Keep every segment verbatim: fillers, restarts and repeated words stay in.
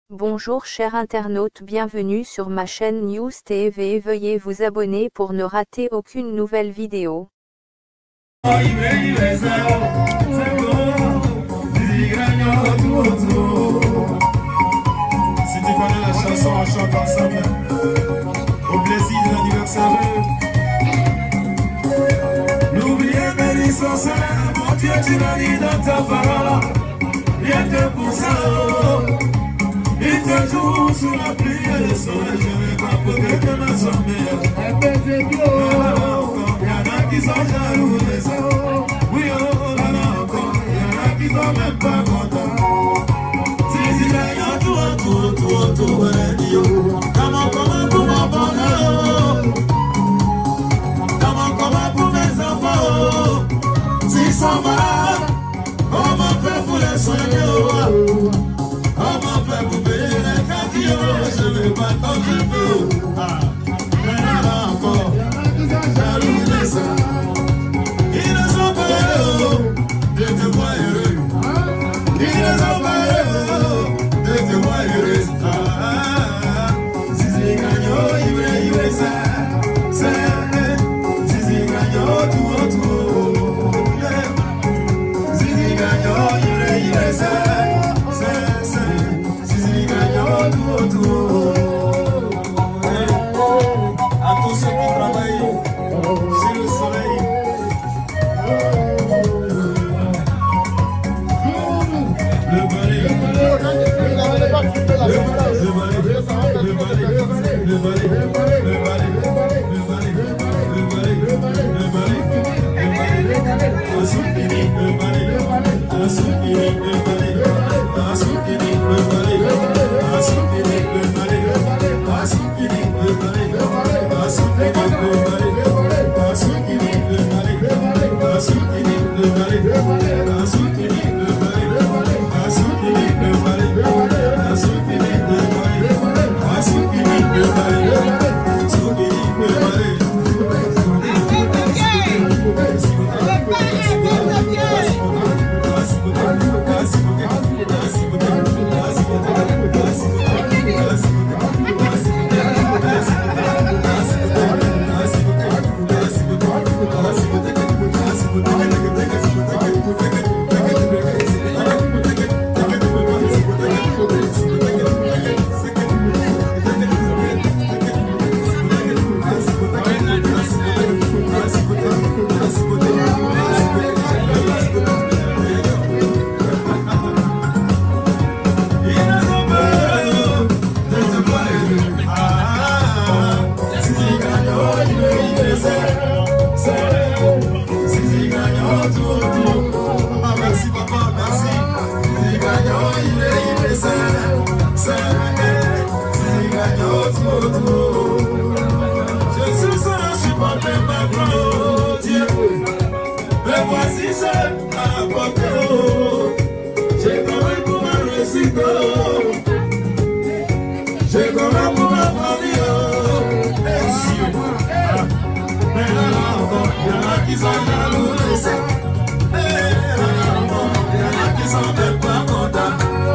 Bonjour chers internautes, bienvenue sur ma chaîne News T V. Veuillez vous abonner pour ne rater aucune nouvelle vidéo. Si tu connais la chanson, on chante ensemble. Au plaisir de l'anniversaire. N'oubliez mes licences, mon Dieu, tu l'as dit dans ta parole. Rien que pour ça, il te joue sous la pluie et le soleil. Je vais capoter que ma somme. Il y en a qui sont jaloux des autres. Oui, oh là là, encore. Il y en a qui sont même pas contents. Si si là, il y a tout, tout, tout, tout, radio. Comment, comment pour mon bonheur? Comment, comment pour mes enfants? S'ils sont malades, on m'en fait pour les soigner. On m'en fait pour payer les cafés. Je ne vais pas comme je peux. Ah, mais là encore, jaloux de ça. Ils ne sont pas heureux de te voir heureux. Ils ne sont pas heureux de te voir heureux. Ah, si c'est gagnant, il veut, il veut ça. C'est, si c'est gagnant, tout autour. Si c'est gagnant, il veut, il veut ça. C'est, c'est, si c'est gagnant, tout autour. À tous ceux qui travaillent sur le soleil. Le balai, le balai, le balai, le balai, je suis seul à supporter ma gloire, Dieu. Mais voici seul à la porte. J'ai quand même pour ma réussite. J'ai quand même pour ma famille. Et si, mais là, encore, il y en a qui sont jaloux de ça. Et là, encore, il y en a qui sont même pas contents.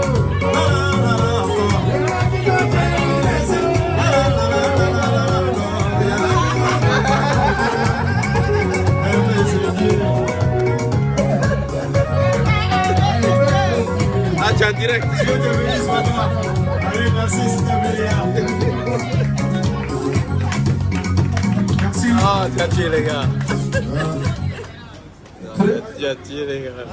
Ah, tu es en direct. Dieu te bénisse, papa. Allez, merci, c'est ta Merci. Ah, tu as tué les gars. Tu as tué les gars.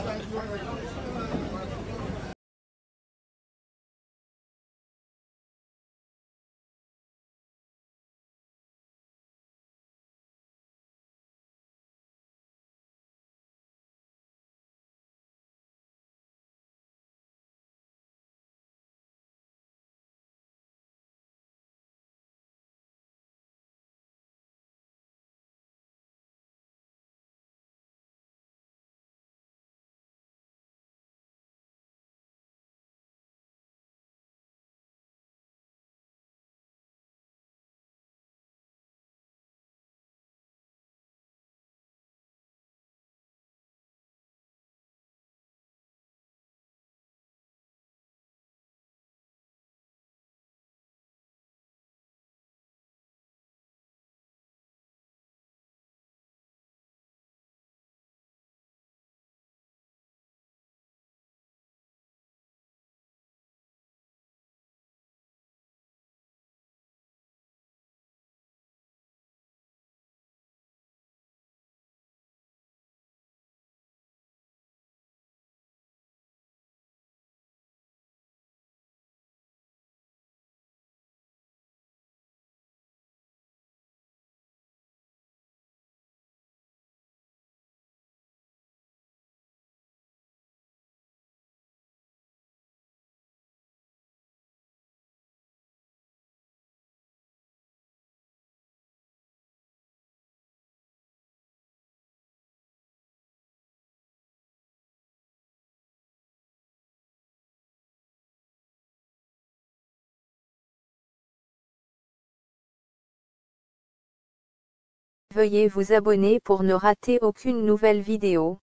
Veuillez vous abonner pour ne rater aucune nouvelle vidéo.